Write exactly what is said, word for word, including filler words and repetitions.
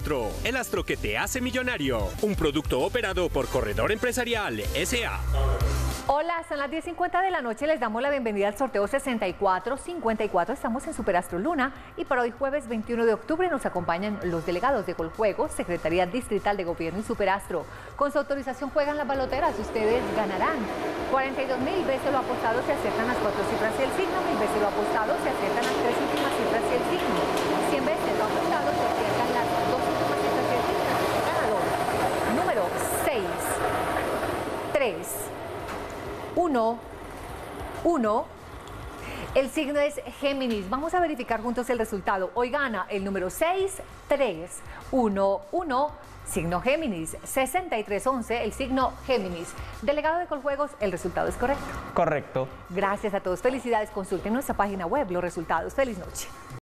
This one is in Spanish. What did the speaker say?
Superastro, el astro que te hace millonario. Un producto operado por Corredor Empresarial S A Hola, son las diez cincuenta de la noche, les damos la bienvenida al sorteo sesenta y cuatro cincuenta y cuatro, estamos en Superastro Luna y para hoy jueves veintiuno de octubre nos acompañan los delegados de Coljuegos, Secretaría Distrital de Gobierno y Superastro. Con su autorización juegan las baloteras, ustedes ganarán cuarenta y dos mil veces lo apostado, se aciertan las cuatro cifras y el signo, mil veces lo apostado, se aciertan las tres últimas cifras y el signo, cien veces lo apostado, se aciertan las dos últimas cifras y el signo. Ganador, número seis, tres, uno, uno. El signo es Géminis. Vamos a verificar juntos el resultado. Hoy gana el número seis, tres, uno, uno. Signo Géminis. sesenta y tres once. El signo Géminis. Delegado de Coljuegos, el resultado es correcto. Correcto. Gracias a todos. Felicidades. Consulten nuestra página web los resultados. Feliz noche.